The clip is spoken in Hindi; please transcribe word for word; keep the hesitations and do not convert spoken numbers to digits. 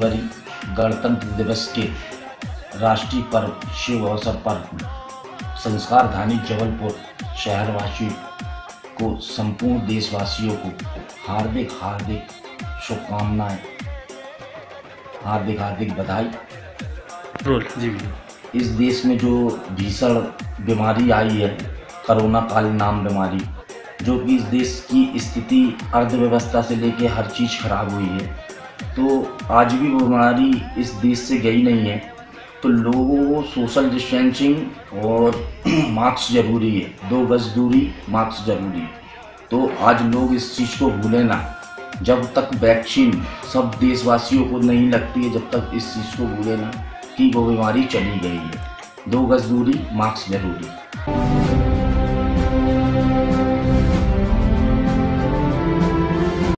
जनवरी गणतंत्र दिवस के राष्ट्रीय पर्व शुभ अवसर पर संस्कारधानी जबलपुर शहरवासियों को, संपूर्ण देशवासियों को हार्दिक हार्दिक शुभकामनाएं, हार्दिक हार्दिक बधाई। जी इस देश में जो भीषण बीमारी आई है, कोरोना काल नाम बीमारी, जो कि इस देश की स्थिति अर्थव्यवस्था से लेके हर चीज़ खराब हुई है, तो आज भी वो बीमारी इस देश से गई नहीं है। तो लोगों को सोशल डिस्टेंसिंग और मास्क जरूरी है, दो गज दूरी, मास्क जरूरी है। तो आज लोग इस चीज़ को भूलें ना। जब तक वैक्सीन सब देशवासियों को नहीं लगती है, जब तक इस चीज़ को भूलें ना कि वो बीमारी चली गई है। दो गज दूरी, मास्क जरूरी।